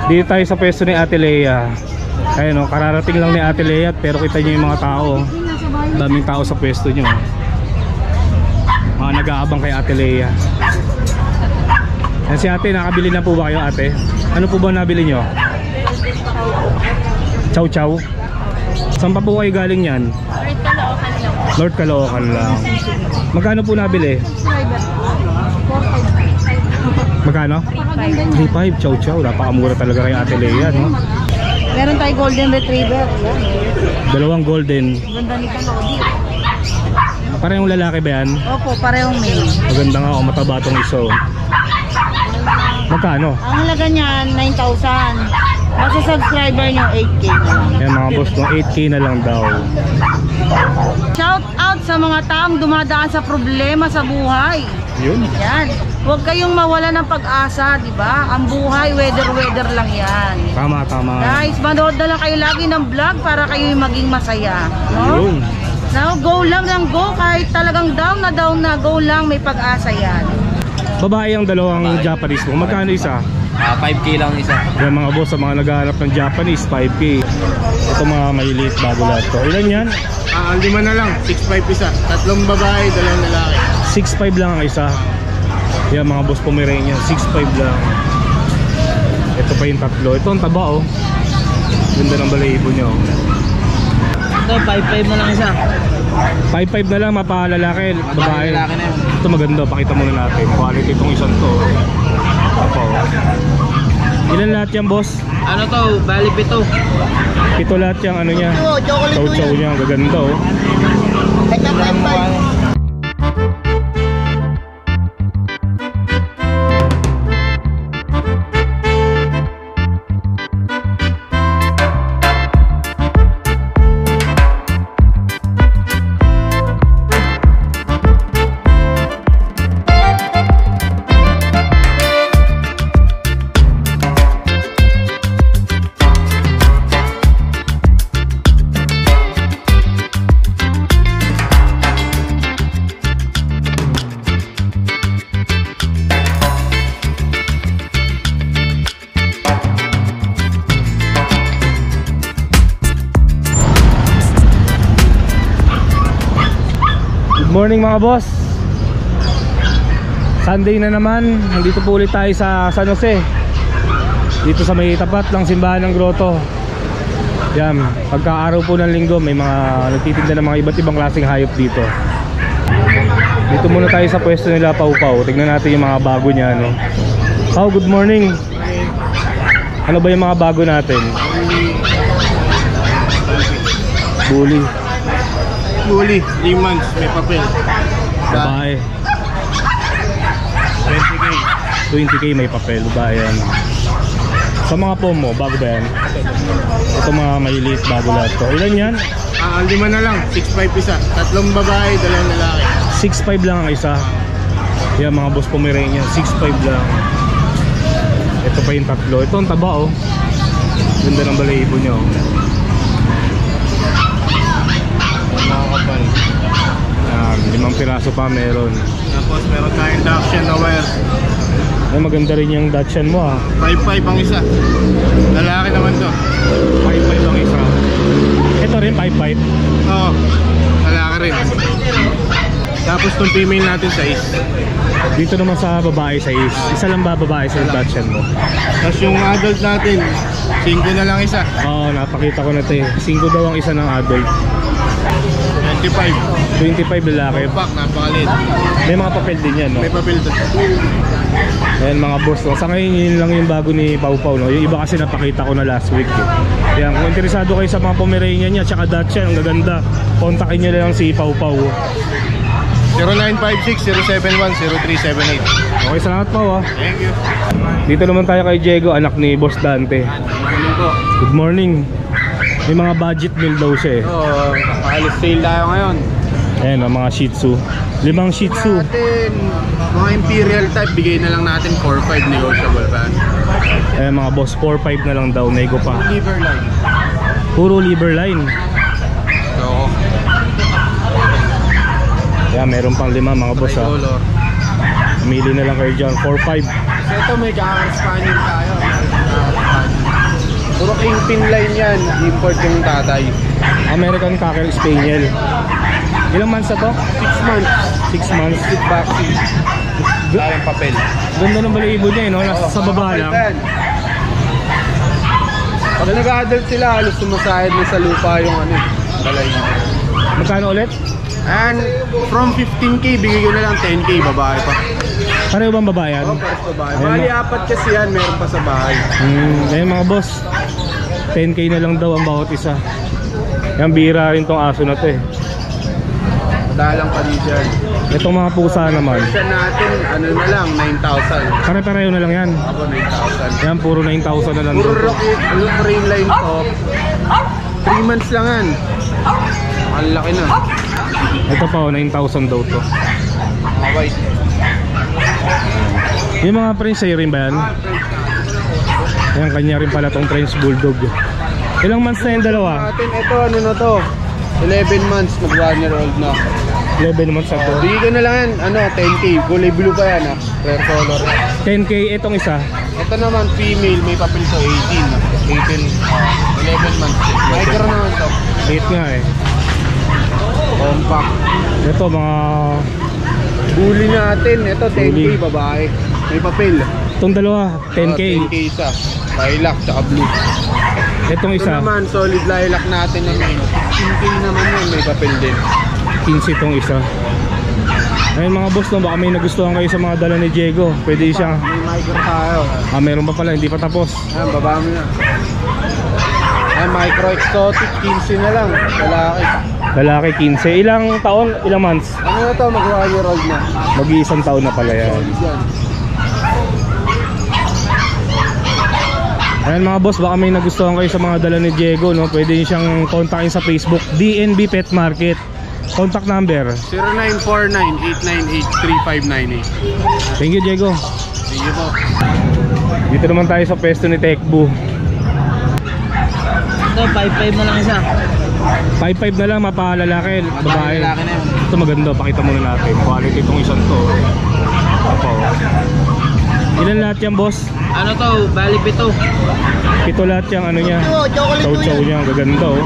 Dito tayo sa pwesto ni Ate Lea. Ayun o, kararating lang ni Ate Lea, pero kita nyo yung mga tao. Daming tao sa pwesto nyo. Mga nag-aabang kay Ate Lea. Yan si ate, nakabili na po ba kayo ate? Ano po ba nabili nyo? Chow chow? Saan pa po kayo galing yan? Lord Caloocan lang. Magkano po nabili? Magkano? 3.5 chow chow. Napakamura talaga kay Ate Lea, no? Meron tayo golden retriever. Dalawang golden. Ganda ni Kalodi. Parehong lalaki ba yan? Opo, parehong male. Maganda nga o, mataba itong iso. Magkano? Ang halaga niyan, 9,000. Basta subscriber nyo, 8K na lang. Yan mga boss, no? 8K na lang daw. Shout out sa mga taong dumadaan sa problema sa buhay. Yun. Yan. Huwag kayong mawala ng pag-asa, di ba? Ang buhay, weather lang yan. Tama, tama. Guys, manood na lang kayo lagi ng vlog para kayo maging masaya. No? Yun. Now, go lang go. Kahit talagang down na, go lang, may pag-asa yan. Babae ang dalawang Japanese mo. Magkano isa? 5K lang isa. Yan mga boss, sa mga naghahanap ng Japanese, 5K. Ito mga maliliit bago lahat to. Ilan yan? 5 na lang, 6.5 isa. 3 babae, 2 lalaki. 6.5 lang ang isa. Yan mga boss, Pomeranian, 6.5 lang. Ito pa yung tatlo. Ito ang taba oh. Ganda ng balahibo nyo. Ito, 5.5 na lang isa. 5.5 na lang, mapalalaki, babae. Lalaki na yun. Ito maganda, pakita muna natin. Quality itong isang to. Ito. Ilan lahat yan boss? Ano to? Bali 7. 7 lahat yung ano niya. Chow-chow niya, gaganda oh. Good morning mga boss. Sunday na naman. Nandito po ulit tayo sa San Jose. Dito sa may tapat ng simbahan ng Grotto. Yan, pagka-araw po ng linggo may mga nagtitinda ng mga iba't ibang klaseng hayop dito. Dito muna tayo sa pwesto nila Pau Pau. Tignan natin yung mga bago niya no? Pau, good morning. Ano ba yung mga bago natin? Bully. Bully, 3 months, may papel. Babae. 20K. 20K may papel, babae yan. Sa mga pomo, bago ba yan? Ito mga maliliit bago lahat to. Ilan yan? 5 na lang, 6.5 isa. 3 babae, 2 lalaki. 6.5 lang ang isa. Yan mga boss Pomeranian, 6.5 lang. Ito pa yung tatlo. Ito ang taba oh. Ganda ng balahibo nyo. Nakakapal. 5 piraso pa meron. Tapos meron tayong Dachshund na wire. Ay, maganda rin yung Dachshund mo ah. 5.5 ang isa. Lalaki naman to. 5.5 ang isa. Ito rin 5.5. Oo, lalaki rin. Tapos itong female natin sa is. Dito naman sa babae sa is. Isa lang ba babae sa Dachshund mo? Tapos yung adult natin, 5 na lang isa. Oo, napakita ko na ito eh. 5 daw ang isa ng adult. 25 lalaki. Pack, napakalit. May mga papel din yan no? May papel to. Ayan mga boss no? Sa ngayon yun lang yung bago ni Pau Pau no? Yung iba kasi napakita ko na last week eh. Ayan, kung interesado kayo sa mga Pomeranian niya tsaka Dachshund, ang gaganda, kontakin nyo lang si Pau Pau. 0956-071-0378. Okay, salamat Pau ah. Thank you. Dito naman tayo kay Diego, anak ni Boss Dante. Good morning. May mga budget meal daw siya eh. Oo, alis sale tayo ngayon. Ayan ang mga Shih Tzu. 5 Shih Tzu. Natin, mga imperial type, bigay na lang natin 4.5 negotiable pa. Ayan mga boss, 4.5 na lang daw, nego pa. Liver line. Puro liver line. Oo. Ayan, meron pang 5 mga boss ha. Tricolor. Pumili na lang kayo dyan, 4.5. Kasi ito may Jack Spaniel tayo. Philippine line yan. Import yung tatay. American Cocker Spaniel. Ilang months na to? 6 months. 6 months. With vaccine. Wala yung papel. Ganda ng balahibo niya, no? Nasa sa baba lang. Pag nag-adult sila, halos sumasahid na sa lupa yung ano, balay. Magkano ulit? And from 15k, bigay ko na lang 10k, babae pa. Pareho bang babae yan? Oh, pares babae. Ayun, Bali, apat kasi yan, meron pa sa bahay. Ayun mga boss, 10k na lang daw ang bawat isa. Yan, bira rin tong aso na to eh. Madalang pa din dyan. Itong mga pusa naman, Siya natin, ano na lang, 9,000. pare-pareho na lang yan. Ako, 9,000. Yan, puro 9,000 na lang. Puro rocket, ano, brain line ko. 3 months lang yan. Ang laki na. Ito pa, 9,000 daw to. Mga white. Yung mga French sa'yo rin ba yan? Yan, kanya rin pala tong French Bulldog. Ilang months na yung dalawa? Natin, ito, ano na to? 11 months, mag 1 year old na. 11 months na to. Bigay ko na lang yan, ano, 10k. Kulay blue pa yan, ha? Rare color. 10k itong isa. Ito naman, female, may papel to, 18. 11 months. Micro naman to. Late nga eh. Compact. Ito mga... Bully natin, ito 10k, Bully. babae. May papel. Itong dalawa, 10k. 10k isa. Lilac, tsaka blue. Itong Ito isa, naman, solid lilac natin na may 15k naman yan, may papel din. 15 itong isa. Ayun mga boss, no, baka may nagustuhan kayo sa mga dala ni Diego. Pwede siyang... May micro tayo. meron pa pala, hindi pa tapos. Ayan, baba mo na. Ayan, micro exotic, 15 na lang. Lalaki. Lalaki 15. Ilang taon, ilang months? Ano na to, mag 1 year old na. Mag-iisang taon na pala yan. Solid yan. Ayan mga boss, baka may nagustuhan kayo sa mga dala ni Diego, no? Pwede nyo siyang kontakin sa Facebook, DNB Pet Market. Contact number. 0949-898-3598. Thank you, Diego. Sige po. Dito naman tayo sa pwesto ni Tekbu. Ito, 5-5 na lang isa. 5'5 na lang, mapalalaki, babae. Lalaki na yun. Ito maganda, pakita muna natin. Quality itong isang to. Apo. Ilan lahat yan, boss? Ano to, bali 7. 7 lahat yung ano niya. Chow-chow niya, ang gaganda oh.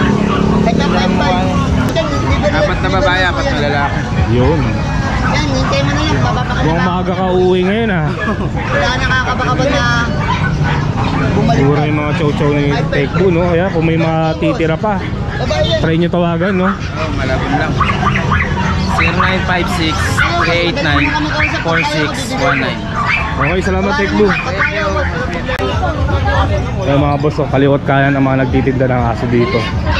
Apat na babae, apat na lalaki. Yun. Yan, hintay mo na yan. Bababa Mukhang maaga ka uuwi ngayon ah. Wala nakakabakabag na bumalik. Siguro yung mga chow-chow ni Tekbu, no? Kaya kung may matitira pa, Babae yan. try nyo tawagan, no? Oh, malabon lang. 0956-389-4619. Okay, salamat Tekbu. Kaya mga boss, oh, kaliwat kanan ang mga nagtitinda ng aso dito.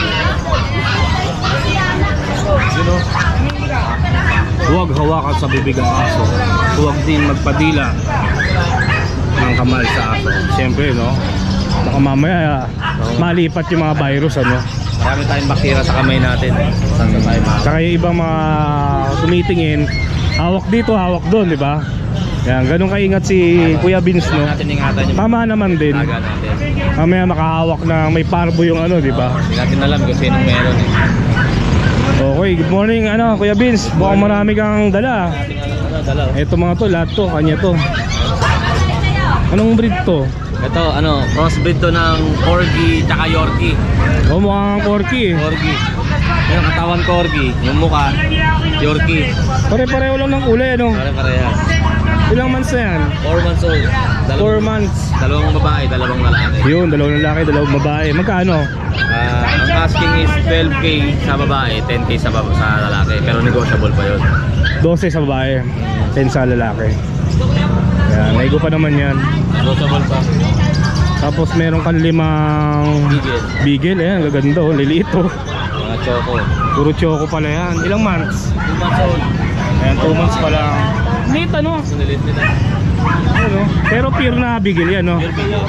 Huwag hawakan sa bibig ang aso. Huwag din magpadila ng kamay sa aso. Siyempre, no? Baka mamaya malipat yung mga virus, ano? Marami tayong bakterya sa kamay natin. Saan na tayo mga? Saka yung ibang mga tumitingin, hawak dito, hawak doon, di ba? Yan, ganun kaingat si Kuya Vince, no? Natin ingatan yung Tama naman din. taga natin. Mamaya makahawak na may parbo yung ano, di ba? Hindi natin alam kung sinong meron eh. Okay, good morning, ano, Kuya Vince. Mukhang marami kang dala. Dalaw. Ito mga to, lahat to, kanya to. Anong breed to? Ito, ano, crossbreed to ng Corgi tsaka Yorkie. Oh, mukhang corky eh. Corgi. Yung katawan Corgi, yung mukha Yorkie. Pare-pareho lang ng kulay, ano? Pare-parehas. Ilang months na yan? 4 months old. 4 months. Dalawang babae, dalawang lalaki. Yun, dalawang lalaki, dalawang babae. Magkano? Ang asking is 12k sa babae, 10k sa lalaki. Pero negotiable pa yun. 12 sa babae, 10 sa lalaki. Yan, naigo pa naman yan. Negotiable pa. Tapos meron kang 5 Bigel. bigel, ayan, gaganda oh, liliit oh. Mga choco. Puro choco pala yan. Ilang months? 2 months old. Ayan, 2 months pa lang. Neat ano? Sinilit nila. Ano? Pero pure na bigel yan, no?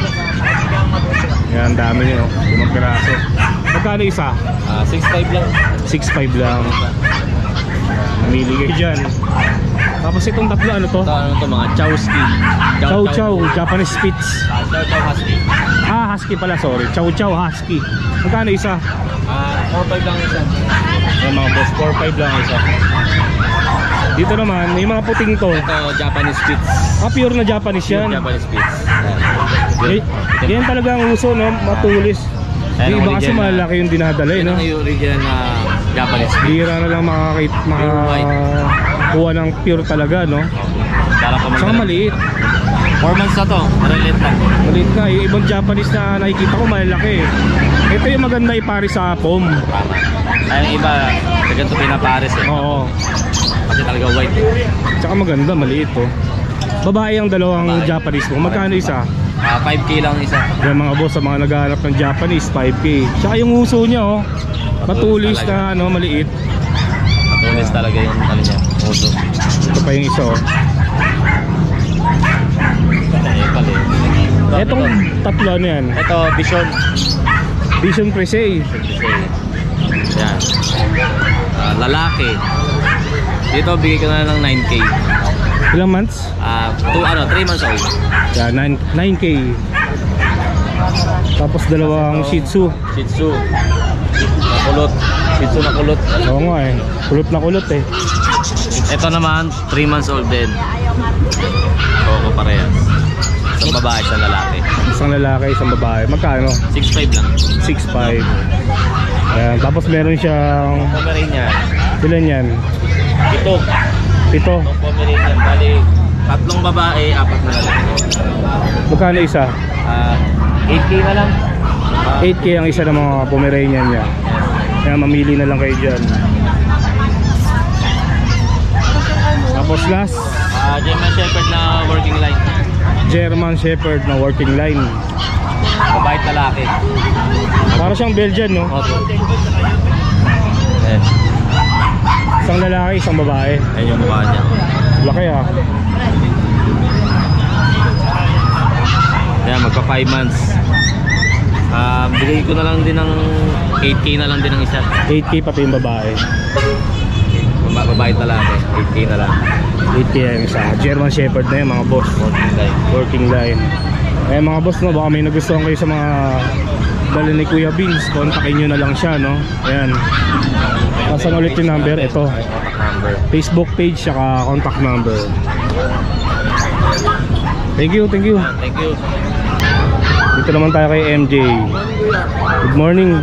Yan, dami nyo, 5 piraso. Magkano isa? 6'5 lang. 6'5 lang. Namili kayo dyan. Tapos itong tatlo, ano to? Ito, ano to, mga Chowski. Chow Chow, Japanese Spitz. Chow Chow Husky. Husky pala, sorry. Chow Chow Husky. Magkano isa? 4'5 lang isa. Yan mga boss, 4'5 lang isa. Dito naman, yung mga puting to. Ito, Japanese Spitz. Pure na Japanese yan. Japanese Spitz. Yan talaga ang uso, no? Matulis. Ayan Yung ang iba kasi original na- malaki yung dinadala, eh, Yan no? ang original na Japanese. Bira na lang makakuha ng pure talaga, no? Dala ko Saka maliit. 4 months na to, marilit lang. Maliit nga. Yung ibang Japanese na nakikita ko malalaki. Ito yung maganda ipari sa foam. Tama. Ay, yung iba, sa ganito pinapares eh. Oo. Kasi talaga white. Tsaka maganda, maliit, oh. Babae ang dalawang Babae. Japanese mo. Magkano isa? 5K lang isa. Yung mga boss sa mga naghahanap ng Japanese, 5K. Tsaka yung uso niya, oh. Matulis na, ano, maliit. Matulis talaga yung ano niya, uso. Ito pa yung isa, oh. Etong tatlo, ano yan? Ito, Vision. Vision Prese. Yan. Lalaki. Dito, bigay ko na lang 9K. Ilang months? 3 months old. Yeah, 9K. Tapos dalawang Shih Tzu. Shih Tzu. Nakulot. Shih Tzu na kulot. Oo nga eh. Kulot na kulot eh. Ito naman, 3 months old din. Koko parehas. Isang babae, isang lalaki. Isang lalaki, isang babae. Magkano? 6'5 lang. 6'5". Ayan. Tapos meron siyang... Pomeranian. Ilan yan? Ito. 7. Itong Pomeranian. Bali, 3 babae, 4 na lalaki. Magkano isa? 8K na lang. 8K ang isa ng mga Pomeranian niya. Kaya mamili na lang kayo dyan. Tapos last, German Shepherd na working line. German Shepherd na working line. Babae at lalaki. Para siyang Belgian, no? Opo. Ayan. Isang lalaki, isang babae. Ayan yung mukha niya. Laki ah. Ayan, magpa 5 months. Bigay ko na lang din ng 8K na lang din ng isa. 8K pati yung babae. Babae at lalaki. 8K na lang. 8K yung isa. German Shepherd na yung mga boss. Working line. Working line. Eh mga boss, no, baka may nagustuhan kayo sa mga dala ni Kuya Vince, kontakin nyo na lang siya, no? Ayan. Pasan ulit yung number, ito. Number. Facebook page, saka contact number. Thank you, thank you. Thank you. Dito naman tayo kay MJ. Good morning.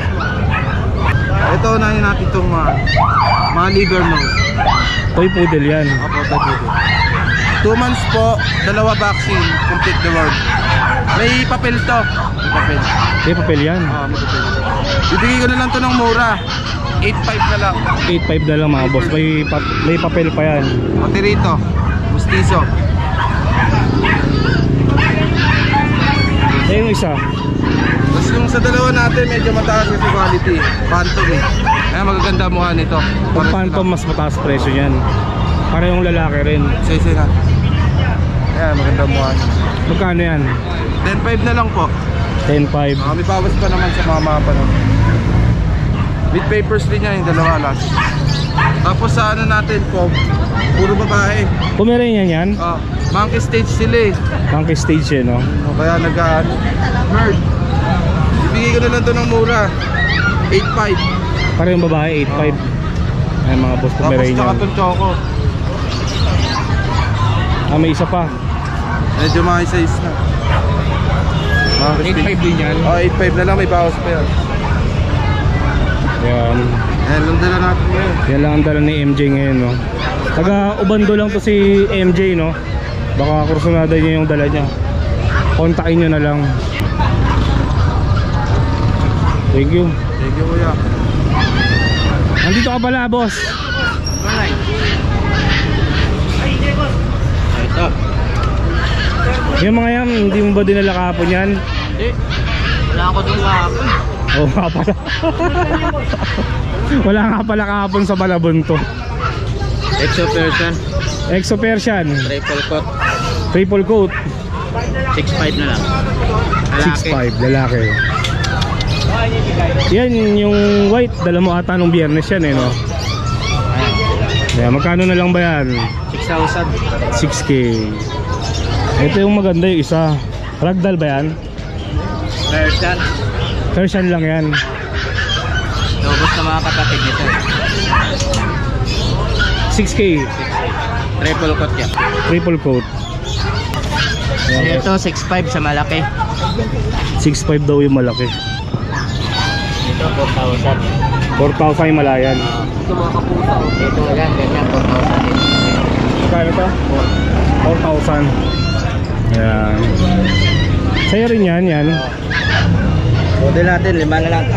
Ito, unahin natin itong mga liver nose. Toy poodle yan. Opo, dito. 2 months po, 2 vaccine, complete the world. May papel to. May papel. May papel yan. May papel. Bibigay ko na lang to ng mura. 8.5 na lang. 8.5 na lang mga boss. May papel pa yan. Pati rito, mustizo. Eh yung isa. Tapos yung sa dalawa natin, medyo mataas kasi quality. Phantom eh. Kaya magaganda mukha nito. Pag phantom, mas mataas presyo yan. Para yung lalaki rin. Sige na. Ayan, maganda mukha. Magkano yan? 10.5 na lang po. 10.5. May bawas pa naman sa mga panahon. With papers din yan, yung dalawa alas. Tapos sa ano natin po, puro babae. Pomeranian yan? Monkey stage sila eh. Monkey stage eh, no? Kaya nag-herd. Ibigay ko na lang to ng mura. 8.5. Para yung babae, 8.5. Ayan mga boss, Tapos Pomeranian. tsaka itong choco. May isa pa. Medyo mga size na. 8.5 din yan? 8.5 na lang, may bawas pa yan. Ayan. Ayan, lang dala natin ngayon. Yan lang ang dala ni MJ ngayon, no? Taga Ubando lang to si MJ, no? Baka kursunada niya yung dala niya. Kontakin nyo na lang. Thank you. Thank you, kuya. Nandito ka pala, boss. Ito. Yung mga yan, hindi mo ba dinala kahapon yan? Wala ako doon kahapon. Oo nga pala. Wala nga pala kahapon sa Malabon to. Exo Persian. Exo Persian. Triple coat. Triple coat. 6'5 na lang. 6'5", lalaki. Yan yung white, dala mo ata nung biyernes yan eh, no? Ayan, magkano na lang ba yan? 6,000. 6K. Ito yung maganda yung isa. Ragdoll ba yan? Persian. Persian lang yan. Lobos na mga kapatid nito. 6K. Triple coat yan. Triple coat. Ito, 6.5 sa malaki. 6.5 daw yung malaki. Ito, 4,000. 4,000 yung malayan. Ito mga kapusa. Ito lang, ganyan, 4,000. Kaya ito? 4,000. Ayan. Sa'yo rin yan, yan. Model natin, 5 na lang.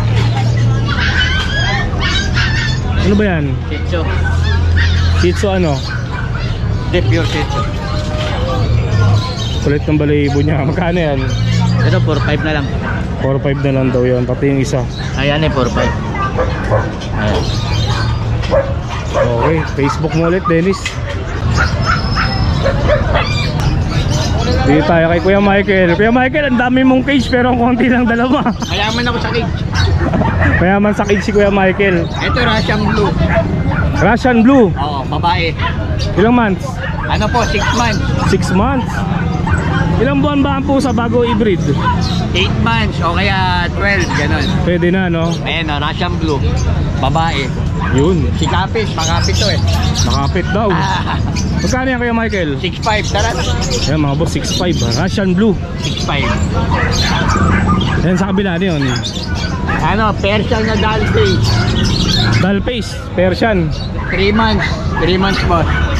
Ano ba yan? Chicho. Shih Tzu ano? Hindi, pure Chicho. Kulit ng balahibo niya. Magkano yan? Ito, 4.5 na lang. 4,500 na lang daw yan. Pati yung isa. Ayan eh, 4.5. Ayan. Okay. Facebook mo ulit, Dennis. Dito tayo kay Kuya Michael. Kuya Michael, ang dami mong cage pero ang konti lang dalawa. Mayaman ako sa cage. Mayaman sa cage si Kuya Michael. Ito, Russian Blue. Russian Blue. Oo, babae. Ilang months? Ano po, 6 months. 6 months. Ilang buwan ba ang pusa bago i-breed? 8 months o kaya 12, ganun. Pwede na, no? Ayan o, Russian Blue. Babae. Yun. Si Kapis, makapit to eh. Nakapit daw. Magkano yan Kuya Michael? 6'5", tara na. Yan mga boss, 6'5". Russian Blue. 6'5". Yan sa kabila yun. Ano, Persian na Dalpay. Dalpace, Persian. 3 months. 3 months boss.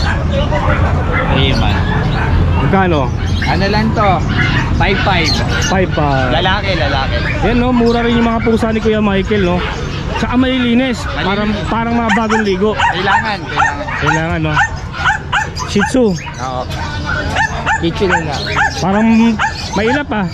3 months. Magkano? Ano lang to? 5'5". 5 pa. Lalaki. Yan no, mura rin yung mga pusa ni Kuya Michael no. Tsaka malilinis. Parang mga bagong ligo. Kailangan. Kailangan no. Shih Tzu. Oo. Kitchen na. Parang mailap ah.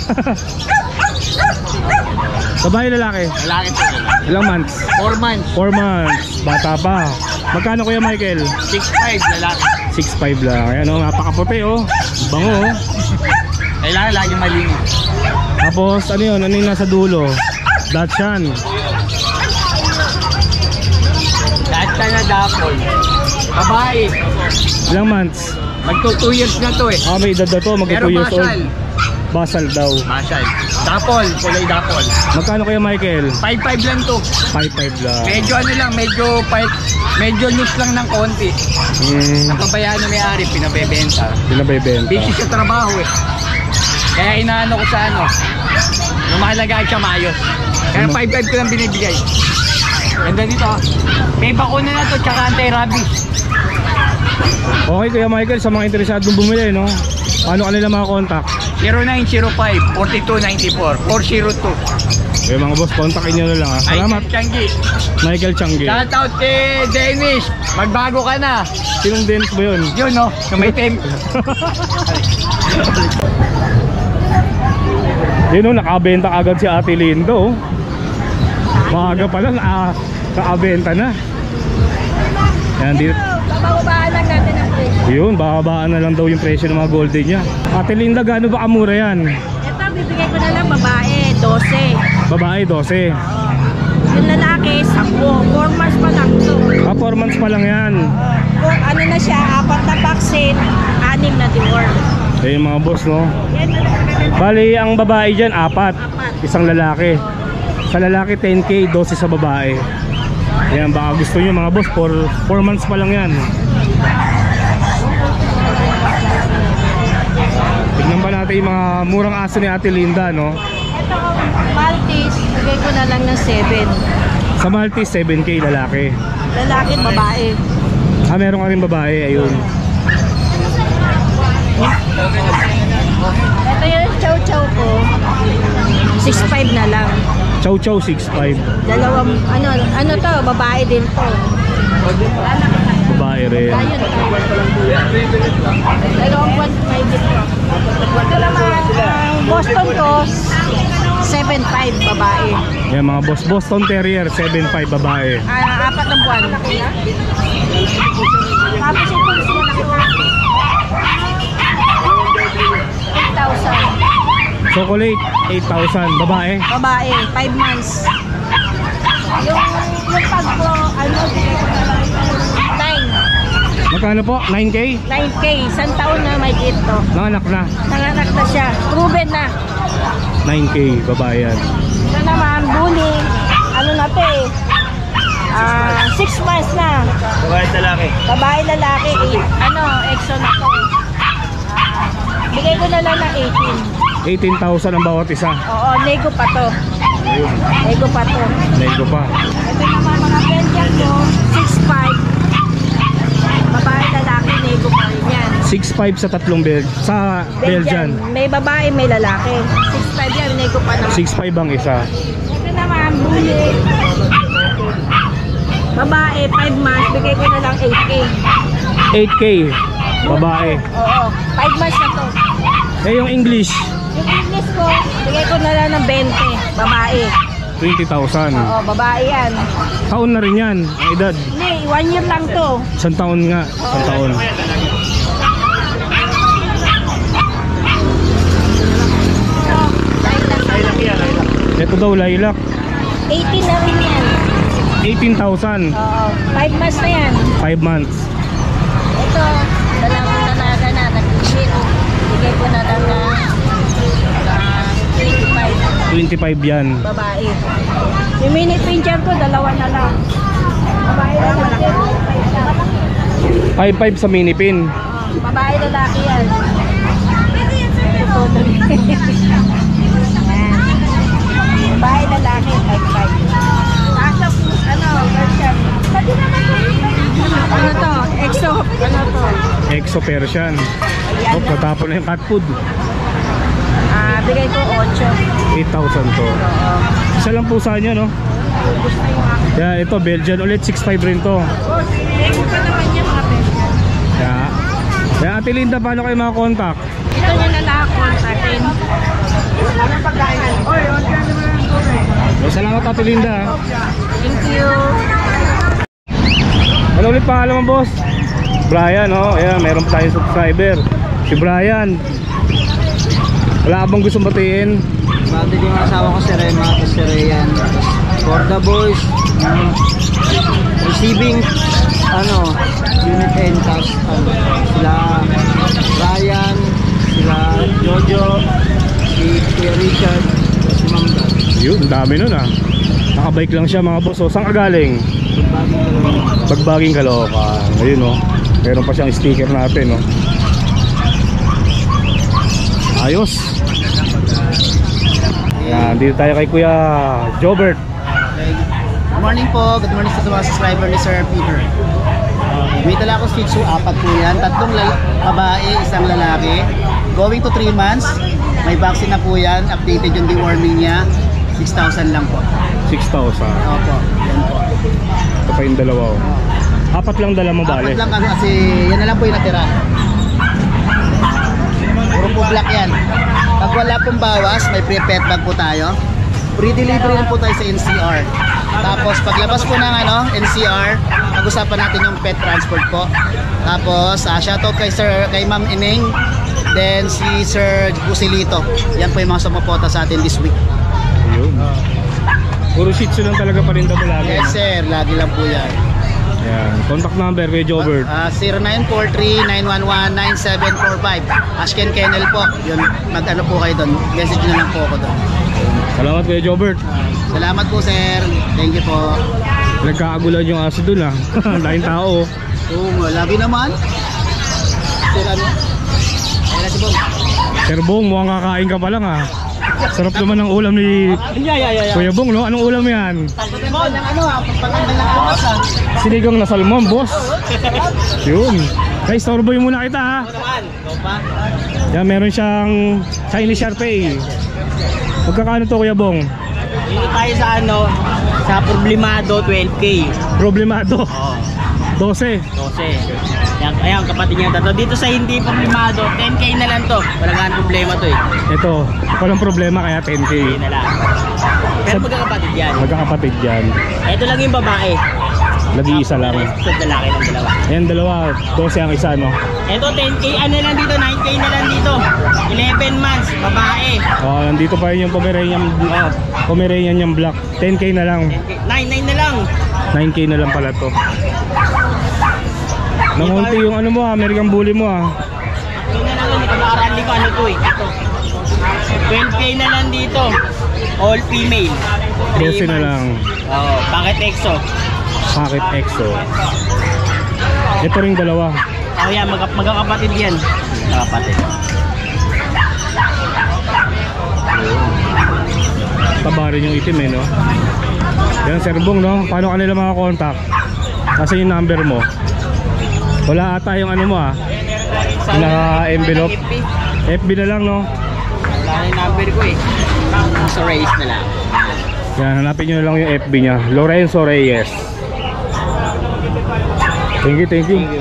Babae lalaki. Lalaki to. Ilang months? 4 months. 4 months. Bata pa. Magkano Kuya Michael? 6'5", lalaki. 6'5 lang. Ayan o, napakaputi oh. Bango oh. Kailangan lagi malinis. Tapos ano yun? Ano yung nasa dulo? Dachshund. Lahat ka na dapol. Babae. Ilang months? Magto 2 years na to eh. Ah, may edad na to. Mag 2 Pero years old. basal. Basal daw. Basal. Dapol. Kulay dapol. Magkano Kuya Michael? 5'5" lang to. 5'5 lang. Medyo ano lang, medyo loose lang ng konti. Napabayaan na may-ari, pinabebenta. Pinabebenta. Busy sa trabaho eh. Kaya inaano ko sa ano, lumalagaan siya maayos. Kaya 5'5" ko lang binibigay. Ganda dito ah. May bakuna na to, tsaka anti-rabies. Okay Kuya Michael, sa mga interesadong bumili no? Paano kanila mga contact? 0905-4294-402. Okay mga boss, kontakin nyo na lang ha. Salamat. Changi. Michael Changi. Shout out kay Dennis. Magbago ka na. Sinong Dennis ba yun? Yun no, na may temp. Yun o, nakabenta agad si Ate Lindo. Maaga pala, nakabenta na. Yan, dito. Bababaan lang natin ang presyo. Yun, bababaan na lang daw yung presyo ng mga golden niya. Ate Linda, gaano ba kamura yan? Ito, bibigay ko na lang babae, 12. Babae, 12. Yung lalaki, 10. 4 months pa lang to. 4 months pa lang yan. Kung ano na siya, 4 na vaccine, 6 na deworm. Ayun mga boss, no? Yan, Bali, ang babae dyan, 4. Isang lalaki. Sa lalaki, 10K, 12 sa babae. Yan, baka gusto nyo mga boss, 4 months pa lang yan. Tignan ba natin yung mga murang aso ni Ate Linda, no? ito, Maltese, bigay ko na lang ng 7. Sa Maltese, 7K lalaki. Lalaki, babae. Ah, meron ka rin babae, ayun. Ito yung chow-chow ko, 6'5 na lang. Chow Chow 6'5. Dalawang, ano to, babae din to. Babae rin. Ayun. Dalawang buwan may din to. Ito naman, ang Boston ko, 7'5 babae. Yan mga boss, Boston Terrier 7'5 babae. 4 na buwan. Tapos ito sila nakuha. 8,000. Chocolate 8,000 babae. Babae, 5 months. Yung pag ko, bigay ko na lang 9. Magkano po? 9K? 9K, isang taon na may ito. Nanganak na. Nanganak na siya. Proven na. 9K babae yan. Ito naman, bully. Ano na to eh. 6 months na. Babae lalaki. Babae, lalaki. Exo na to. Bigay ko na lang ng 18. 18,000 ang bawat isa. Oo, nego pa to. Ayun, Nego pa to. nego pa. Ito naman mga Belgian ko, 6'5". Babae, lalaki, nego pa rin yan. 6'5 sa tatlong sa Belgian. May babae, may lalaki. 6'5 yan, nego pa naman. 6'5 ang isa. Ito naman, bully. Babae, 5 months, bigay ko na lang 8K. 8K babae. Oo, 5 months na to. Eh yung English, Yung English ko, bigay ko na lang ng 20, babae. 20,000. Oo, babae yan. Taon na rin yan, ang edad. Hindi, 1 year lang to. Isang taon nga, isang taon. Ito daw lilac, 18 na rin yan. 18,000. Oo, 5 months na yan. 5 months. Ito, dalawang dalaga na, nag-shit. Bigay ko na lang na 25, 25 yan. babae. Yung mini pincher ko, dalawa na lang. Babae lalaki. 5.5 sa mini pin. Babae lalaki yan. Ito, babae lalaki, 5'5". Kaso, ano, version. Pwede naman to. Ano to? Exo. Ano to? Exo Persian. Ayan. Oh, natapon na yung cat food. Bigay ko 8. 8,000 to. Oo. Isa lang po sa inyo, no? Gusto yung akin. Kaya ito, Belgian ulit, 6'5 rin to. Ego pa naman yan mga Belgian. Kaya Ate Linda, paano kayo mga contact? Ito nyo na lang kontakin. Salamat Ate Linda. Thank you. Ano ulit pangalan mo, boss? Brian, oh. Ayan, meron pa tayong subscriber. Si Brian. Wala ka bang gustong batiin? Bati yung asawa ko si Rema, tapos si Rayan. For the boys, receiving, unit N, tapos sila Ryan, sila Jojo, si Richard, si Mangga. Yun, dami nun ah. Nakabike lang siya mga boss. So, saan ka galing? Bagbaging Caloocan. Ayun oh. Meron pa siyang sticker natin oh. Ayos. Yan, dito tayo kay Kuya Jobert. Good morning po, good morning sa mga subscriber ni Sir Peter. May dala ako Shih Tzu, 4 po yan. 3 babae, 1 lalaki. Going to 3 months. May vaccine na po yan. Updated yung deworming niya. 6,000 lang po. 6,000. Opo, yan po. Ito pa yung dalawa oh. 4 lang dala mo bale. 4 lang kasi yan na lang po yung natira. Puro po black yan. Pag wala pong bawas, may free pet bag po tayo. Free delivery lang po tayo sa NCR. Tapos paglabas po ng NCR, pag-usapan natin yung pet transport po. Tapos shoutout kay Ma'am Ineng, then si Sir Busilito. Yan po yung mga sumupota sa atin this week. Ayun. Puro Shih Tzu lang talaga pa rin daw lagi. Yes sir, lagi lang po yan. Yan. Contact number Kuya Jobert. 0943-911-9745. Ashken Kennel po. Yun, mag-ano po kayo doon. Message na lang po ako doon. Salamat Kuya Jobert. Salamat po sir. Thank you po. Nagkaagulan yung aso dun ah. Laking tao. Oo, lagi naman. Sir ano? Ayun na si Bong. Sir Bong, mukhang kakain ka pa lang ah. Sarap naman ang ulam ni Kuya Bong, no? Anong ulam yan? Salmon, ng pagpaganda ng amas ha. Sinigang na salmon, boss. Yun. Guys, torboy muna kita ha. Yan, meron siyang Chinese Sharpei. Magkakano to Kuya Bong? Dito tayo sa problemado 12K. Problemado. 12. 12. Ayan, kapatid niya tatlo. Dito sa hindi problemado, 10K na lang to. Walang problema to eh. Ito, walang problema kaya 10K. 10K na lang. Pero magkakapatid yan. Magkakapatid yan. Ito lang yung babae. Nag-iisa lang. Ito lalaki ng dalawa. Ayan, dalawa. 12 ang isa, no? Ito 10K, ano lang dito, 9K na lang dito. 11 months, babae. Oh, nandito pa rin yung Pomeranian yung black. 10K na lang. 9 na lang. 9K na lang pala to. Nangunti yung ano mo, American Bully mo ah. Ito na lang, pag-aarali ko, ano to eh. Ito. 12K na lang dito. All female. 12 na lang. Oo, bakit EXO? Packet EXO. Ito ring dalawa. Oh yan, magkakapatid yan. Magkakapatid. Taba rin yung itim eh, no? Yan, Sir Bong, no? Paano kanila mga contact? Kasi yung number mo. Wala ata yung ano mo ah. Naka-envelope. FB na lang, no? Wala na yung number ko eh. Sa race na lang. Yan, hanapin nyo na lang yung FB niya. Lorenzo Reyes. Thank you, thank you.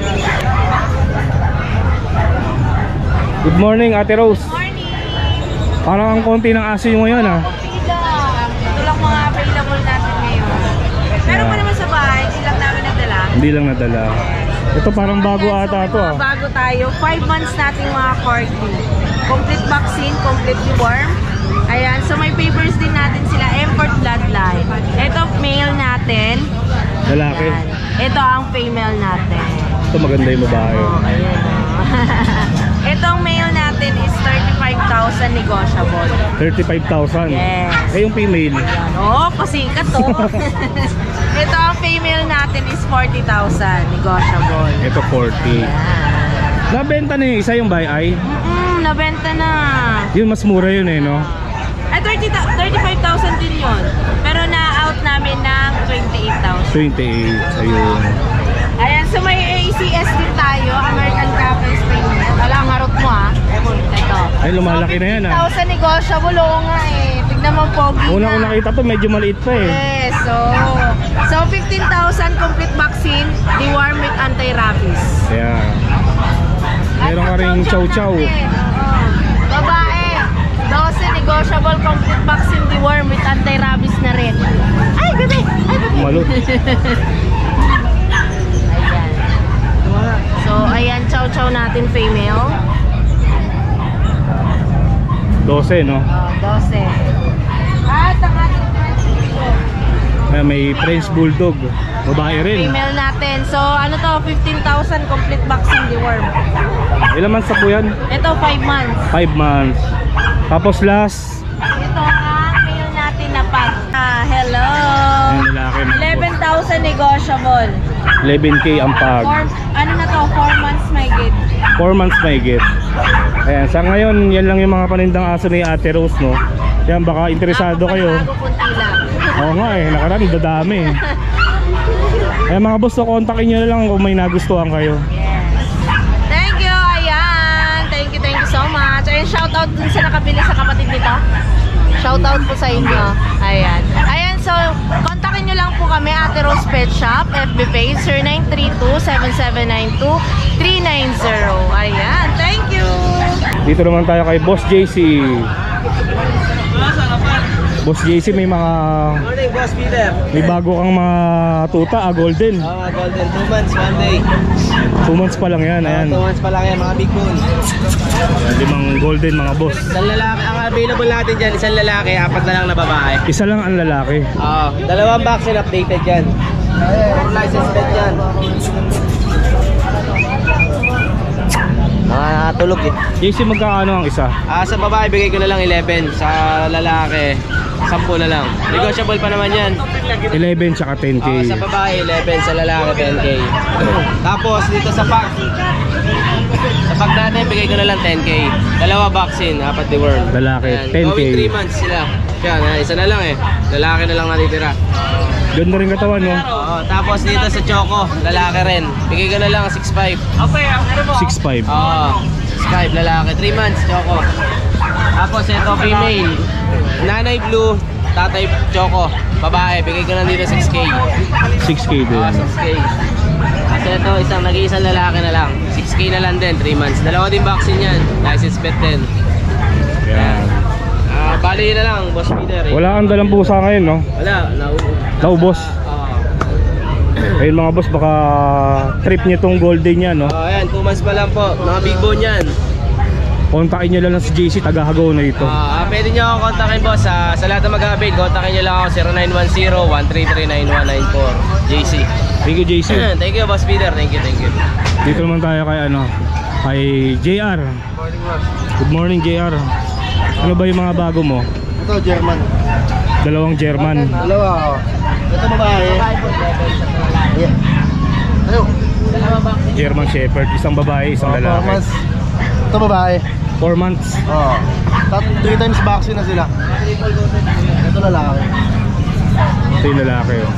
Good morning, Ate Rose. Morning! Parang ang konti ng aso yung ngayon ah. Ito lang mga available natin ngayon. Meron pa naman sa bahay, hindi lang namin nadala. Hindi lang nadala. Ito parang bago Ayan, ata so to may ah. mga bago tayo. 5 months nating mga corgi. Complete vaccine, complete deworm. Ayan, so may papers din natin sila. Import bloodline. Ito male natin. Lalaki. Ayan. Ito ang female natin. Ito maganda yung babae. Oh, ayan. Itong male natin is 35,000 negotiable. 35,000. Yes. Eh yung female. Oh, pasikat to. Ito ang female natin is 40,000 negotiable. Ito 40. Ayan. Nabenta na yung isa yung buy ay. Nabenta na. Yun mas mura yun eh, no? Ay, 35,000 din yun. Pero na-out namin ng 28,000. 28. Ayun. Ayan, so may ACS din tayo. American Crackers Premium. Wala ang harot mo ha. Ito. Ay, lumalaki na yan, ah. 15,000 negotiable. Oo nga eh. Tignan mo, pogi Una ko na. nakita to, medyo maliit pa eh. Yes, so 15,000 complete vaccine, deworm with anti-rabies. Ayan. Meron ka rin chow-chow. Babae, 12 negotiable complete vaccine, deworm with anti-rabies na rin. Ay, gabi! Ay, gabi! Malot. Ayan. So, ayan, chow-chow natin female. 12, no? 12. At ang ating French Bulldog. Ayan, may French Bulldog. Babae rin. Female natin. So, ano to? 15,000 complete vaccine, deworm. Ilan months na po yan? Ito, 5 months. 5 months. Tapos last, Ito ang male natin na pag. Hello! yung lalaki. 11,000 negotiable. 11K ang pag. Ano na to? 4 months may gate. 4 months may get. Ayan, sa ngayon, yan lang yung mga panindang aso ni Ate Rose, no? Yan, baka interesado kayo. Bago kunti lang. Oo nga eh, nakaraan, dadami eh. Ayan mga boss, so kontakin nyo na lang kung may nagustuhan kayo. Yes. Thank you, ayan. Thank you so much. Ayan, shoutout dun sa nakabili sa kapatid nito. Shoutout po sa inyo. Ayan. Ayan, so, kontakin nyo lang po kami, Ate Rose Pet Shop, FB page, 0932-7792-390. Ayan, thank you. Dito naman tayo kay Boss JC. Boss JC, may mga Morning, Boss Peter. may bago kang mga tuta, golden. Golden 2 months, 1 day. 2 months pa lang yan, ayan. 2 months pa lang yan, mga big bone. Ayan, 5 golden mga boss. Isang lalaki, ang available natin dyan, isang lalaki, 4 na lang na babae. Isa lang ang lalaki. Oo, 2 vaccine updated dyan. Puro license plate dyan. Mga tulog eh. JC, magkakano ang isa? Sa babae, bigay ko na lang 11. Sa lalaki, 10 na lang. Negotiable pa naman yan. 11 tsaka 10K. Sa babae, 11. Sa lalaki, 10K. Tapos, dito sa pack. Sa pack natin, bigay ko na lang 10K. 2 vaccine, 4 deworm. Lalaki, Ayan, 10K. Going 3 months sila. Yan, isa na lang eh. Lalaki na lang natitira. Ganda rin katawan, no? Oo, tapos dito sa Choco, lalaki rin. Bigay ko na lang 6'5". 6'5". Oo, 6'5", lalaki. 3 months, Choco. Tapos ito, female. Nanay blue, tatay Choco. Babae, bigay ko na dito 6K. 6K din. 6K. Tapos ito, nag-iisang lalaki na lang. 6K na lang din, 3 months. 2 din vaccine yan. License pet din. Yan. Bali na lang, Boss Peter. Wala kang dalang pusa ngayon, no? Wala, Naubos. Ayun mga boss, baka trip niyo tong golden yan, no? Ayan, 2 months pa lang po. Mga big bone yan. Kontakin nyo lang si JC, taga-Hagaw na ito. Pwede nyo ako kontakin boss sa lahat ng mag-avail. Kontakin nyo lang ako 0910-133-9194 JC. Thank you, JC. Thank you, Boss Peter. Thank you. Dito naman tayo kay kay JR. Good morning, JR. Ano ba yung mga bago mo? Ito, German. 2 German. Dalawa. Ito babae. Ano? German Shepherd, isang babae, isang lalaki. Ito babae. 4 months. Oo. 3 times vaccine na sila. Ito lalaki. Ito yung lalaki. Oh.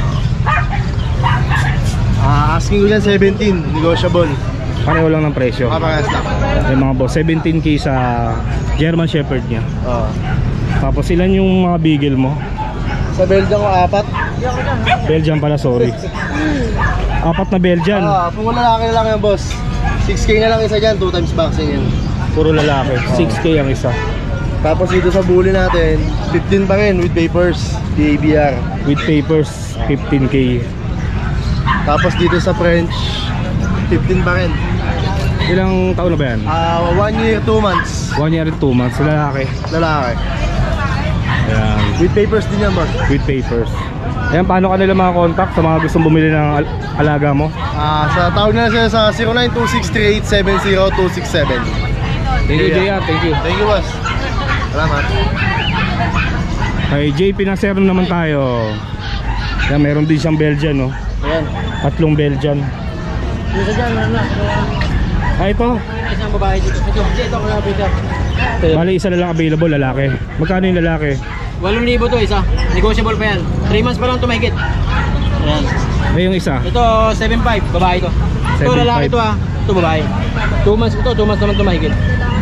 Asking ko yan 17, negotiable. Pareho lang ng presyo. Parehas lang. Yung mga boss, 17k sa German Shepherd niya. Oo. Tapos ilan yung mga beagle mo? Sa Belgian ko 4. Belgian pala, sorry. 4 na Belgian. Kung lalaki na lang yan, boss. 6K na lang isa dyan, 2 times vaccine yan. Puro lalaki. 6k ang isa. Tapos dito sa bully natin, 15 pa rin with papers, DABR. With papers, 15k. Tapos dito sa French, 15 pa rin. Ilang taon na ba yan? 1 year, 2 months. 1 year and 2 months. Lalaki. Lalaki. Ayan. With papers din yan, boss. With papers. Ayan, paano ka nila mga contact sa mga gustong bumili ng alaga mo? Sa tawag na sila sa 0926387027. Thank you, JR. Thank you. Thank you, boss. Salamat. Kay JP Nasero naman tayo. Ayan, meron din siyang Belgian, no? Ayan. 3 Belgian. Dito dyan, ano? Ito. Isang babae dito. Ito ko lang dito. Bali, isa na lang available, lalaki. Magkano yung lalaki? 8,000 to isa. Negotiable pa yan. 3 months pa lang to mahigit. Ayan. Ay, yung isa. Ito 7,500, babae to. Ito 7,500. lalaki to ah. Ito babae. 2 months ito, 2 months naman to mahigit.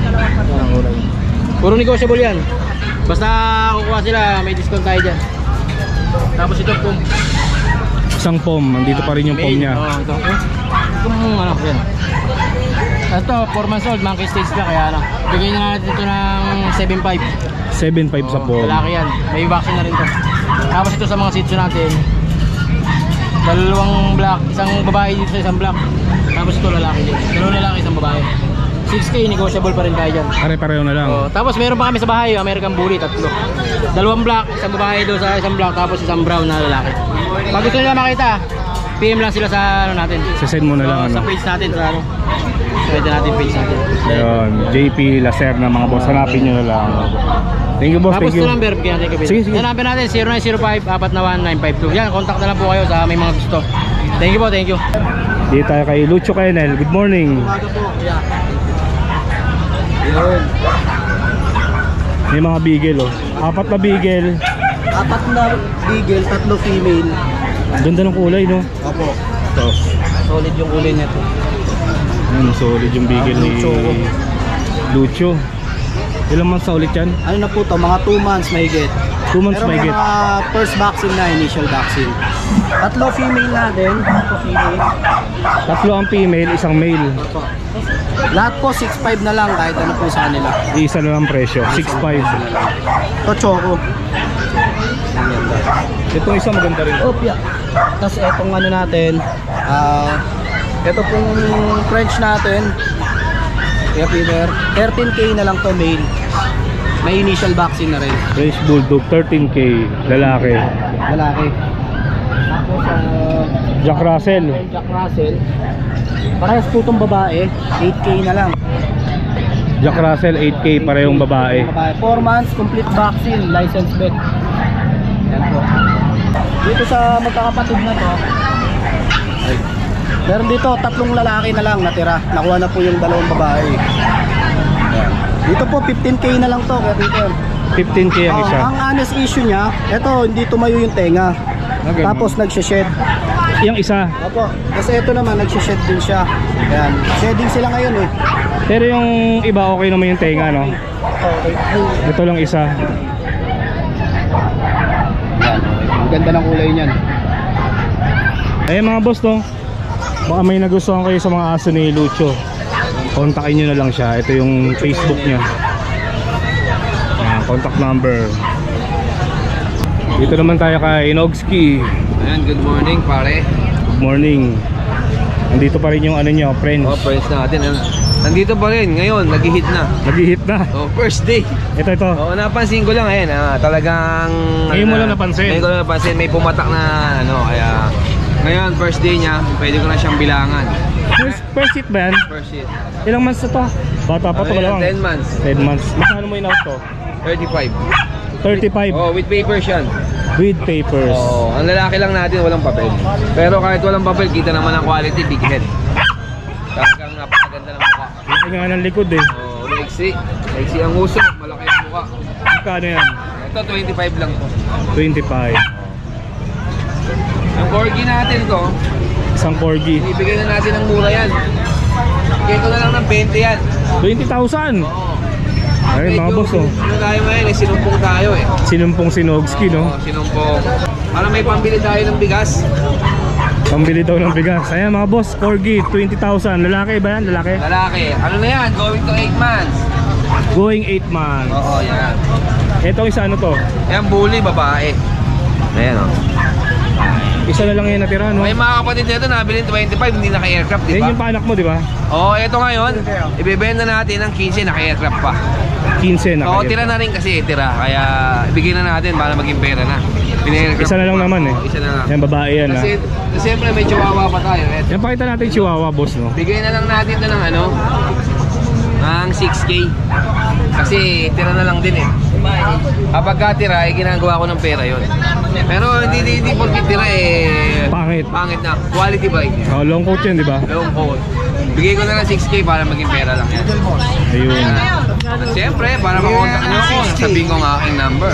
Puro negotiable yan. Basta kukuha sila, may discount tayo dyan. Tapos ito po. Isang pom. Nandito pa rin yung pom niya. Oo, ito. Itong ano, yan. Ito, 4 months old, monkey stage na kaya ano. Bigay na natin ito ng 7,500. 7.5 sa pom. Lalaki yan. May vaccine na rin to. Tapos ito sa mga sitio natin. 2 black, isang babae dito sa isang black. Tapos ito lalaki din. 2 lalaki, isang babae. 6K, negotiable pa rin tayo dyan. Pare-pareho na lang. Tapos meron pa kami sa bahay, American Bully, 3. 2 black, isang babae doon sa isang black, tapos isang brown na lalaki. Pag gusto nila makita, PM lang sila sa ano natin. Sasend mo na lang, Sa ano? page natin, sa ano. Pwede natin page natin. Ayun, JP Lacer na mga boss. Hanapin nyo na lang. Thank you, boss. Tapos Thank you. ito number, bigyan natin kabilang. Sige, sige. Yung number natin, 0905-491-952. Yan, contact na lang po kayo sa may mga gusto. Thank you po, thank you. Dito tayo kay Lucho Kenel. Good morning. Yun. May mga beagle, oh. 4 na beagle. 4 na beagle, 3 female. Ganda ng kulay, no? Opo. Ito. Solid yung kulay niya to. Ayun, solid yung beagle ni Lucho. Lucho. Ilang months na ulit yan? Ano na po to, mga 2 months mahigit. 2 months Pero may get. mga first vaccine na, initial vaccine. 3 female natin. 3 female. 3 ang female, isang male. Opo. Lahat po 6'5 na lang kahit ano po sa kanila. Isa na lang presyo, 6.5. Ito choco. Itong isa maganda rin. Opya. Tapos etong ano natin, ito pong French natin. Kaya Peter, 13K na lang to male. May initial vaccine na rin. French Bulldog, 13k, lalaki. Lalaki. Tapos Jack Russell, Jack Russell. Parehas po itong babae, 8K na lang. Jack Russell 8k, parehong babae. 4 months, complete vaccine, license vet. Yan po. Dito sa magkakapatid na to, meron dito 3 lalaki na lang natira. Nakuha na po yung 2 babae. Yan. Dito po 15K na lang to, kaya Peter. 15k ang isa. Ang honest issue niya, eto hindi tumayo yung tenga. Okay. Tapos nagshe-shed. Yung isa, Opo. Kasi ito naman nagshe-shed din siya. Ayan. Shedding sila ngayon eh. pero yung iba okay naman yung tenga, no? Okay. Ito lang isa. Yan. Ang ganda ng kulay niyan. Ayun mga boss, no? Baka may nagustuhan kayo sa mga aso ni Lucho, kontakin nyo na lang siya. Ito yung Facebook niya. Contact number. Dito naman tayo kay Nogski. Ayan, good morning pare. Good morning. Nandito pa rin yung ano niya, friends. Oh, friends natin. Nandito pa rin, ngayon, nag-hit na. Nag-hit na. Oh, first day. Ito. Oo, napansin ko lang, ayan, talagang... Ngayon mo lang napansin? Ngayon ko lang napansin, may pumatak na, ano, kaya... Ngayon, first day niya, pwede ko na siyang bilangan. First hit ba yan? First hit. Ilang months na to? Bata pa to, Ayan, malamang. 10 months. 10 months. Magkano mo in-out to? 35. 35 Oh, with papers yan. with papers. Oo, ang lalaki lang natin, walang papel. Pero kahit walang papel, kita naman ang quality, big head. Talagang napakaganda ng mukha. Hindi nga ng likod eh. Oh, Lexi ang uso, malaki ang mukha. Magkano yan? Ito 25 lang to. 25. Yung corgi natin to, Isang corgi. ibigay na natin ng mura yan. Bigay ko na lang ng 20 yan. 20,000. Ay, mga boss, oh. Ano tayo ngayon eh, sinumpong tayo eh. Sinumpong Sinogski, no? Oo, sinumpong. Para may pambili tayo ng bigas. Pambili daw ng bigas. Ayan, mga boss, corgi, 20,000. Lalaki ba yan? Lalaki? Lalaki, ano na yan, going to 8 months. Going 8 months. Oo, yan. Ito isa ano to? Yan, bully, babae. Ayan o. Isa na lang yan natira, no? May mga kapatid nito nabili 25, hindi naka-aircraft, di Yan ba? yung panak mo, di ba? Oo, ito ngayon, ibibenta natin ng 15, naka-aircraft pa. 15 na Oo, kayo. tira na rin kasi, tira. Kaya ibigay na natin para maging pera na. Pina-aircraft Isa na lang pa. naman eh. Oo, isa na lang. Yan, babae yan, ha? Kasi siyempre may chihuahua pa tayo. Yan, pakita natin yung chihuahua, boss, no? Bigay na lang natin ito ng ano, ng 6K. Kasi tira na lang din eh. Kapag tira, ginagawa ko ng pera yon. Pero hindi porkit tira eh. Pangit. Pangit na. Quality bike. Oh, long coat yan, di ba? Long coat. Bigay ko na lang 6K para maging pera lang yan. Ayun. At siyempre, para makontak nyo ako, sabihin ko ang aking number.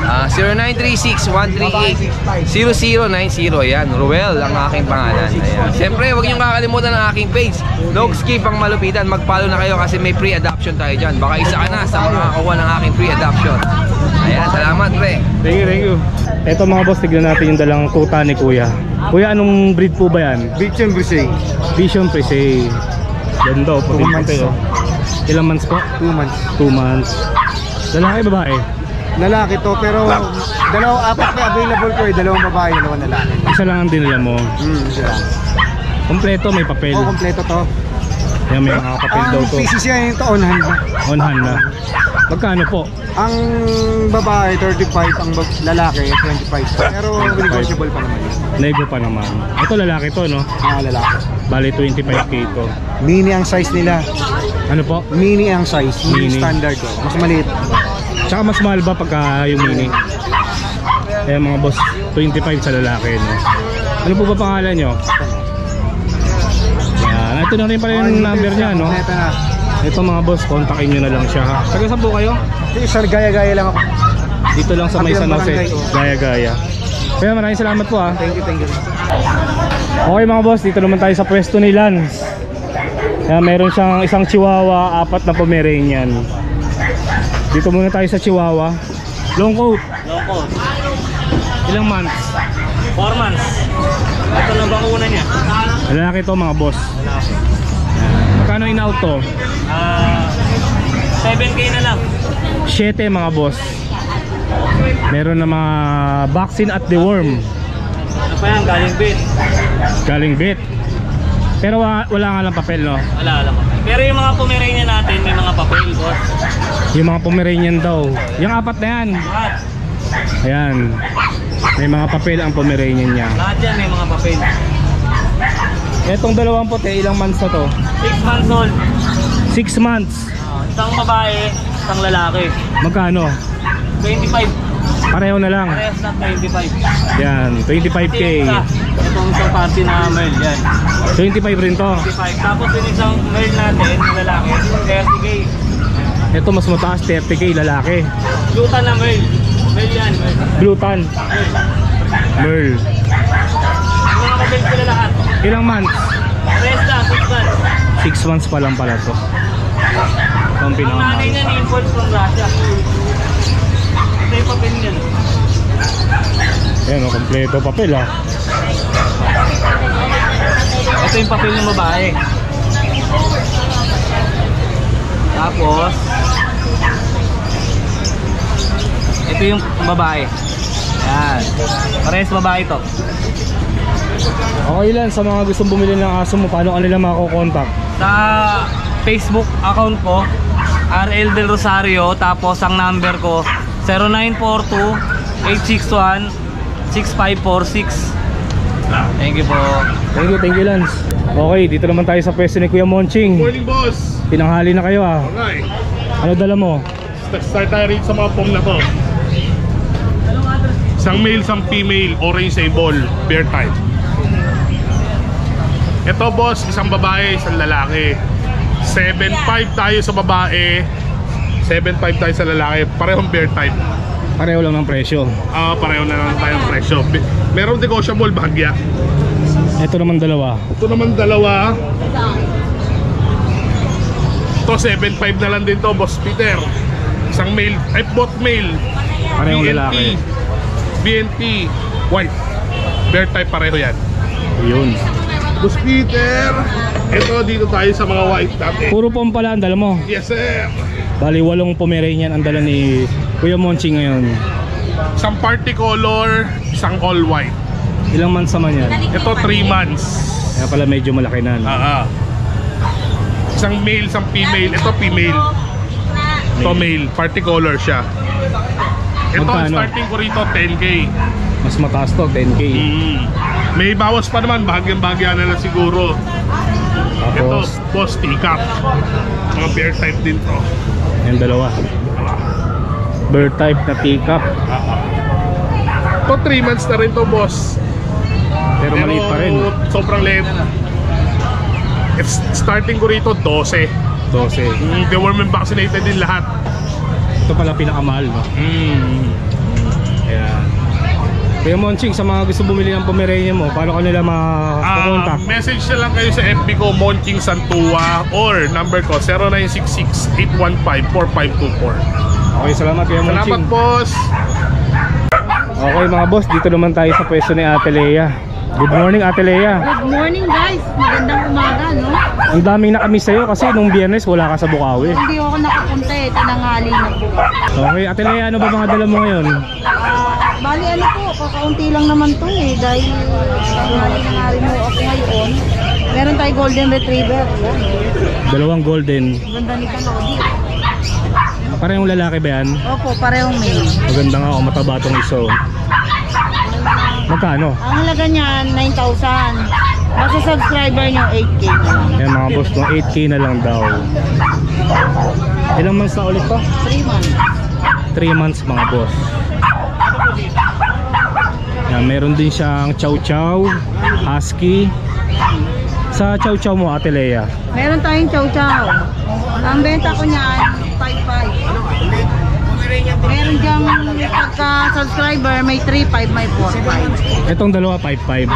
0936-138-0090. Yan, Ruel ang aking pangalan. Ayan. Siyempre, huwag nyo kakalimutan ang aking page. Dogski pang malupitan. Mag-follow na kayo kasi may pre-adoption tayo dyan. Baka isa ka na sa makakakuha ng aking pre-adoption. Ayan, salamat pre. Thank you, thank you. Ito mga boss, tignan natin yung dalang tuta ni Kuya. Kuya, anong breed po ba yan? Bichon Brisay. Vision Prese. Ganda, puti 2 months puti, oh. Ilang months po? 2 months. 2 months. Lalaki, babae? Lalaki to pero apat na available ko eh. Dalawang babae, dalawang lalaki. Isa lang ang dinala mo. Isa lang. Kompleto, may papel. Oo, kompleto to. Yan, may mga papel daw Ang to. PCC yung to on hand na. On hand na. Magkano po? Ang babae 35, ang lalaki 25. Pero negotiable pa naman yun. Nego pa naman. Ito lalaki to, no? Mga lalaki. Bali 25k to. Mini ang size nila. Ano po? Mini ang size. Mini Mini. standard ko. Mas maliit. Tsaka mas mahal ba pagka yung mini? Eh mga boss, 25 sa lalaki, no? Ano po ba pangalan nyo? Yan. Ito na rin pala yung number niya, no? Ito na. Ito mga boss, kontakin nyo na lang siya, ha? Taga saan po kayo? Isa gaya-gaya lang ako. Dito lang sa may San Kabilang Jose. barangay. Gaya-gaya. Kaya maraming salamat po, ha? Thank you, thank you. Okay mga boss, dito naman tayo sa pwesto ni Lance. Kaya meron siyang isang Chihuahua, 4 na Pomeranian. Dito muna tayo sa Chihuahua. Long coat. Long coat. Ilang months? 4 months. Ito na bakuna niya. Lalaki to mga boss. Magkano in-out to? 7K na lang. 7 mga boss. Meron na mga vaccine at deworm. Ano pa yan? Galing bit. Galing vet. Pero wala nga lang papel, no? Wala. Pero yung mga Pomeranian natin, may mga papel, boss. Yung mga Pomeranian daw. Yung 4 na yan. Lahat. Ayan. May mga papel ang Pomeranian niya. Lahat yan may mga papel. Etong dalawang puti, ilang months na to? 6 months old. 6 months. Isang babae, isang lalaki. Magkano? 25. Pareho na lang. Parehas na 25. Yan, 25k. Itong isang party na Merl, yan. 25 rin to. 25. Tapos yung isang Merl natin, lalaki, 30K. Ito mas mataas, 30k lalaki. Luta na Merl. Merl yan, Merl. Blutan. Merl. Yung mga kapil sila lahat. Ilang months? Parehas na, 6 months. 6 months pa lang pala to. Ang Ang nanay pinaka niya ni-import from Russia. Ito yung papel niyan. Ayan o, kompleto papel, ha. Ito yung papel ng babae. Tapos ito yung babae. Yan. Parehas babae to. Okay lang, sa mga gustong bumili ng aso mo, paano kanila makakokontak? Sa Facebook account ko, RL Del Rosario, tapos ang number ko 0942-861-6546. Thank you po. Thank you Lance. Okay, dito naman tayo sa pwesto ni Kuya Monching. Morning, boss. Tinanghali na kayo, ha. Okay. Ano dala mo? Start tayo rin sa mga pong na to. Isang male, isang female, orange sable, bear type. Ito, boss, isang babae, isang lalaki. 7.5 tayo sa babae, 7.5 tayo sa lalaki. Parehong bear type. Pareho lang ng presyo. Pareho na lang tayong presyo. Merong negotiable bahagya. Ito naman dalawa. Ito naman dalawa. Ito 7.5 na lang din to, Boss Peter. Isang male, ay both male. Parehong lalaki. BNT, white. Bear type pareho yan. Yun. Boss Peter, ito dito tayo sa mga white natin. Puro pom pala ang dala mo. Yes sir. Bali 8 Pomeranian ang dala ni Kuya Monching ngayon. Isang party color, isang all white. Ilang months naman yan? Ito 3 months. Kaya pala medyo malaki na, no? Isang male, isang female. Ito female. Ito male, party color siya. Ito ang Magkano? starting ko rito 10k. Mas mataas to, 10K. May bawas pa naman, bahagyang-bahagya na lang siguro. Ito, Tapos, boss, teacup. Mga bear type din to. yung dalawa. Bird type na teacup. Ito 3 months na rin to, boss. Pero maliit pa rin. Sobrang liit. Starting ko rito 12. 12. Deworm and vaccinated din lahat. Ito pala pinakamahal, no? Ayan. Kuya Monching, sa mga gusto bumili ng Pomeranian mo, paano ka nila makakontak? Message na lang kayo sa FB ko, Monching Santua, or number ko 0966-815-4524. Okay, salamat Kuya Monching. Salamat, boss. Okay mga boss, dito naman tayo sa pwesto ni Ate Lea. Good morning, Ate Lea. Good morning guys. Magandang umaga, no? Ang daming nakamiss sa'yo kasi nung Biyernes wala ka sa Bukawi. Hindi ako nakapunta eh. Tinanghali na po. Okay, Ate Lea, ano ba mga dala mo ngayon? Bali ano po, kakaunti lang naman to eh. Dahil tanghali na nga rin mo ako ngayon. Meron tayo golden retriever. Yan. Dalawang golden. Ganda ni Kalodi. Parehong lalaki ba yan? Opo, parehong male. Maganda nga, mataba tong iso. Magkano? Ang halaga niyan, 9,000. Basta subscriber niyo, 8K na lang. Yan mga boss, 8K na lang daw. Ilang months na ulit to? 3 months. 3 months mga boss. Yan, meron din siyang chow chow, husky. Sa chow chow mo, Ate Lea? Meron tayong chow chow. Ang benta ko niyan, 5,500. Meron diyang pagka-subscriber, may 3,500, may 4,500. Itong dalawa, 5.5.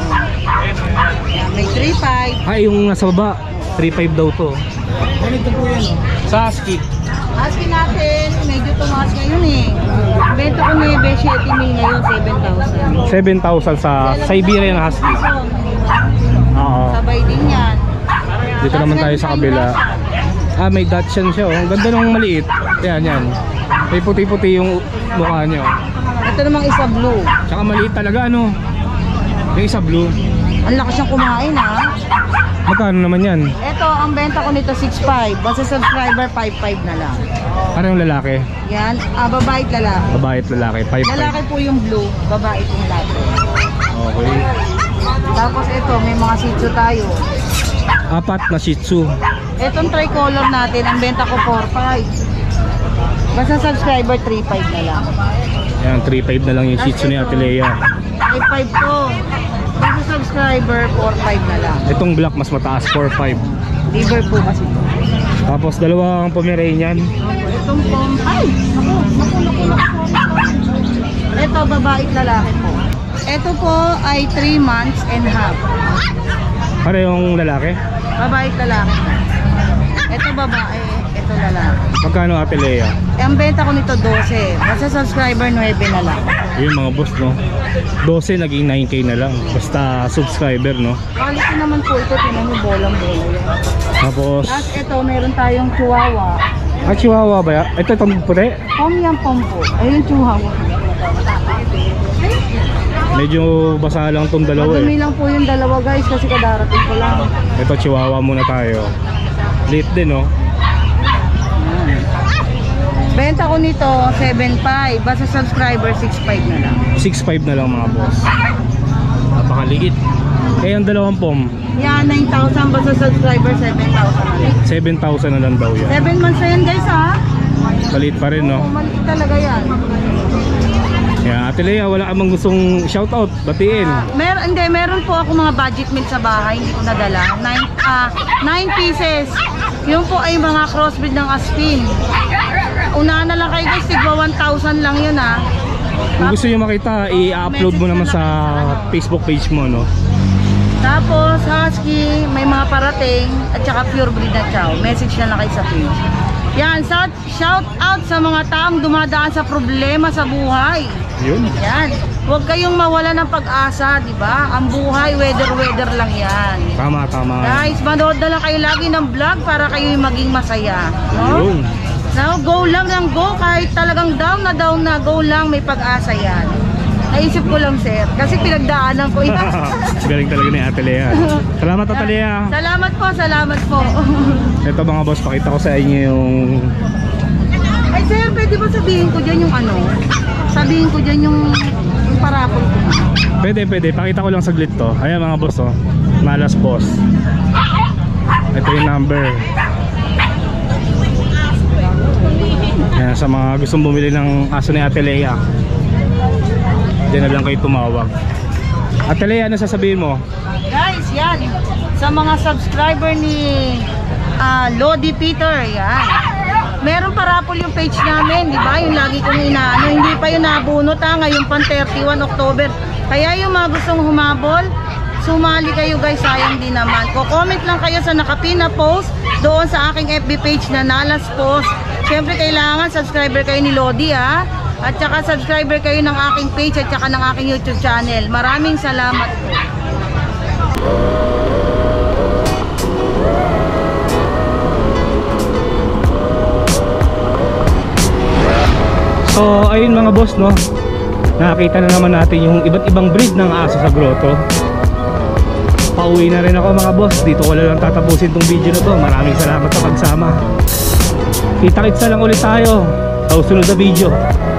May 3,500. Ay, yung nasa baba, 3.5 daw to. Ganito po yan, oh. Sa husky, Husky natin, medyo tumaas ngayon eh. Ang benta ko ni Beshi at Emil ngayon, 7,000. 7,000 sa Siberian husky. Oo. Sabay din yan. Dito naman tayo sa kabila. Ah, may Dachshund siya, oh. Ang ganda nung maliit. Yan, yan. May puti-puti yung mukha niya, oh. Ito namang isa blue. Tsaka maliit talaga, ano? Yung isa blue. Ang lakas niyang kumain ha. Magkano naman yan? Ito, ang benta ko nito 6,500. Basta subscriber 5,500 na lang. Ano yung lalaki? Yan, babae at lalaki. Babae at lalaki, 5.5. Lalaki po yung blue, babae yung latte. Okay. Tapos ito, may mga shih tzu tayo. 4 na Shih Tzu. Itong tricolor natin, ang benta ko 4,500. Basta subscriber 3,500 na lang. Yan, 3.5 na lang yung Shih Tzu ni Ate Lea. 5,500 to. Basta subscriber 4,500 na lang. Itong black mas mataas, 4.5. Liver po kasi ito. Tapos dalawang Pomeranian. Itong pom... Ay! Naku. Ito, babae at lalaki po. Ito po ay 3 months and half. Parehong lalaki? Babae at lalaki. Ito babae, ito lalaki. Magkano, Ate Lea? Ang benta ko nito 12. Basta subscriber 9 na lang. Yun mga boss, no? 12 naging 9K na lang. Basta subscriber, no? Quality naman po ito, tinan mo bolang-bola yan. Tapos, Tapos ito, meron tayong chihuahua. chihuahua ba yan? Ito, itong puti? Pom yan, pom po. Ayun, chihuahua. Medyo basa lang itong dalawa Madumi eh. lang po yung dalawa guys kasi kadarating ko lang. Ito, chihuahua muna tayo. Late din, no? Benta ko nito 7,500. Basta subscriber 6,500 na lang. 6.5 na lang mga boss. Napakaliit. Kaya yung dalawang pom, Yan, 9,000. Basta subscriber 7,000 na lang. 7,000 na lang daw yan. 7 months na yan guys ha. Maliit pa rin, no? Maliit talaga yan. Yan, Ate Lea, wala ka bang gustong shoutout, batiin? Meron po ako mga budget meal sa bahay. Hindi ko nadala. 9 pieces. Yun po ay mga crossbreed ng Aspin. Unahan na lang kayo guys, tigwa 1,000 lang yun ha. Kung gusto nyo makita, i-upload mo naman sa Facebook page mo, no? Tapos Husky, may mga parating at saka pure breed na chow. Message na lang kayo sa page. Yan, shout out sa mga taong dumadaan sa problema sa buhay. Yun. Yan. Huwag kayong mawala ng pag-asa, di ba? Ang buhay, weather lang yan. Tama. Guys, manood na lang kayo lagi ng vlog para kayo maging masaya. No? Yun. Now, go lang ng go. Kahit talagang down na, go lang, may pag-asa yan. Naisip ko lang, sir. Kasi pinagdaanan ko yan. Galing talaga ni Ate Lea. Salamat, Ate Lea. Salamat po. Ito mga boss, pakita ko sa inyo yung... Ay, sir, pwede ba sabihin ko dyan yung ano? Sabihin ko dyan yung parapol ko. Pwede. Pakita ko lang saglit to. Ayan mga boss, oh. Malas boss. Ito yung number. Yan, sa mga gustong bumili ng aso ni Ate Lea, diyan na lang kayo tumawag. Ate Lea, ano sasabihin mo? Guys, yan. Sa mga subscriber ni Lodi Peter, yan. Meron parapol yung page namin, di ba? Yung lagi kong inaano. Hindi pa yun nabunot ha. Ngayon pang 31 October. Kaya yung mga gustong humabol, sumali kayo guys, sayang din naman. Comment lang kayo sa nakapin na post doon sa aking FB page na Nalas Post. Siyempre kailangan subscriber kayo ni Lodi ha. At saka subscriber kayo ng aking page at saka ng aking YouTube channel. Maraming salamat po. So ayun mga boss, no, nakakita na naman natin yung iba't ibang breed ng aso sa grotto. Pauwi na rin ako mga boss. Dito ko lang tatapusin tong video na to. Maraming salamat sa pagsama. Kita-kitsa lang ulit tayo sa susunod na video.